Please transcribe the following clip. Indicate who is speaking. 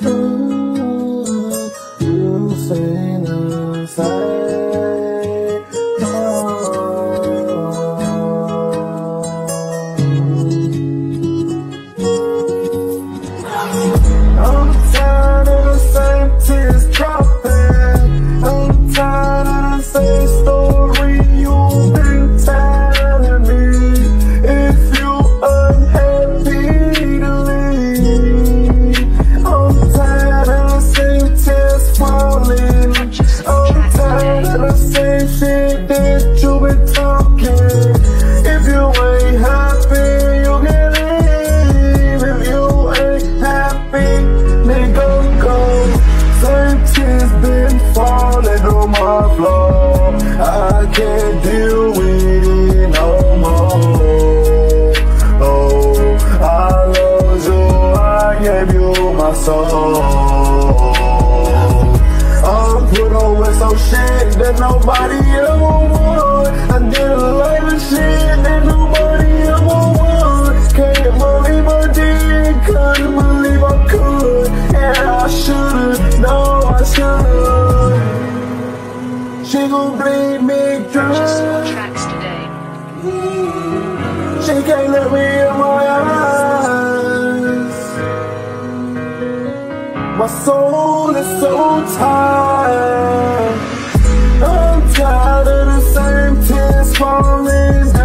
Speaker 1: You say the same. I'm tired of the same tears dropping. I'm tired of the same story you've been telling me. If you unhappy to leave, I'm tired of the same tears falling. I'm tired of the same shit that you've been talking. If you ain't happy, you can leave. If you ain't happy, nigga, go. Same tears been falling on my floor. I can't deal with it no more. Oh, I love you, I gave you my soul. I'm put on with some shit that nobody ever want. I did a lot of shit that nobody ever want. Can't believe I did, couldn't believe I could. And I should've, no I should've. She gon' bleed me dry.
Speaker 2: Tracks today.
Speaker 1: She can't let me in my eyes. My soul is so tired. I'm tired of the same tears falling down.